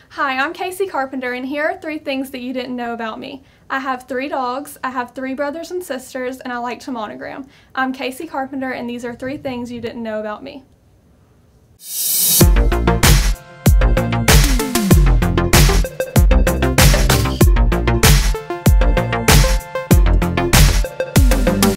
Hi, I'm Kasey Carpenter, and here are 3 things that you didn't know about me. I have 3 dogs, I have 3 brothers and sisters, and I like to monogram. I'm Kasey Carpenter, and these are 3 things you didn't know about me.